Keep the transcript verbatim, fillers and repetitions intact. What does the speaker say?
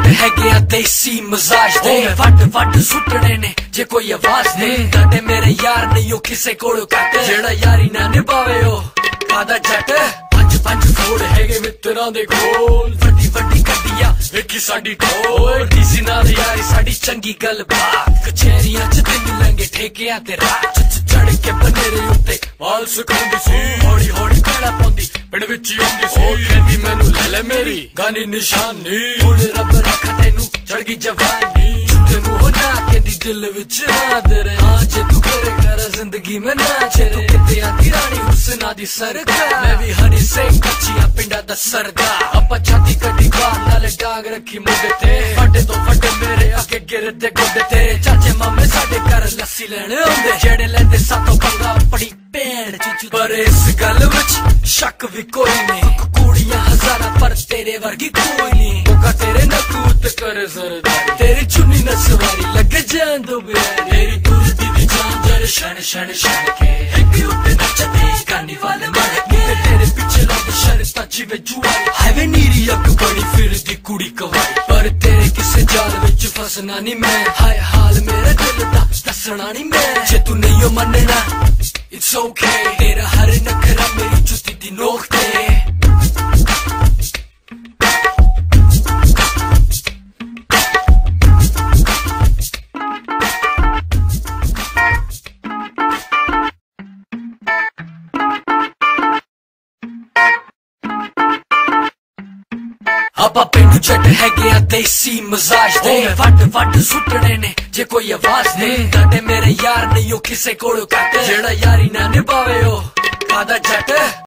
हैगे आ देसी मजाज दे वट वट सुटने ने जे कोई आवाज दे ताटे मेरे यार नहीं हो किसे कोल कट जेड़ा यारी ना निभावे ओ कादा जट पंज पंज फोड़ हैगे मित्रां दे कोल वड्डी वड्डी गड्डियां वेखी साडी ढोल डीसी नाल यारी साडी चंगी गल बात कचहरियां च दिन लंगे ठेकियां ते रात चढ़ के बनेरे उत्ते वाल सुखांदी सी हौली हौली कड़ा पांदी पिंड विच आंदी सी कहंदी मैनू ले ले मेरी गानी निशानी हुण रब रख तैनू चढ़ गई जवानी तैनू होना कहंदी दिल विच आदर हां जे तू करे कर जिंदगी में ना छेड़े किते आंदी रानी हुस्ना दी सरकार मैं भी हरी सिंह कच्चिया पिंडा दा सरदार अपा छाती कड्डी बाहर नाल डांग रखी मुंडे ते फटे तो फटे मेरे आगे गिरदे गोडे तेरे चाचे मामे साडे घर लस्सी लेने आंदे जेड़े लेंदे सातों पंगा पड़ी पेड़ पर इस गल विच शक भी कोई नहीं कुड़ियां हजारा पर तेरे वर्गी कोई नहीं मौका तेरे नकूत कर सरदारी तेरी चुन्नी न सवारी लगे जान दो बेरी तेरी दूरती दी झांझर शण शण शण के एक उत्ते नचदे कार्निवाल मड़के तेरे पीछे लग शरता जिवे जुआरी हाईवे नीरी अग बड़ी फिरदी कुड़ी कवाई पर तेरे किसे जाल विच फसना नहीं मैं हाय हाल मेरे दिल दा दसना नहीं मैं जे तू नहीं हो मनना It's okay तेरा हर नखरा मेरी जुती दी नोक ते आपा पिंड जट हैगे आ देसी मजाज दे वट वट सुटने ने जे कोई आवाज दे ताटे मेरे यार नहीं हो किसे कोल कट जेड़ा यारी ना निभावे ओ कादा जट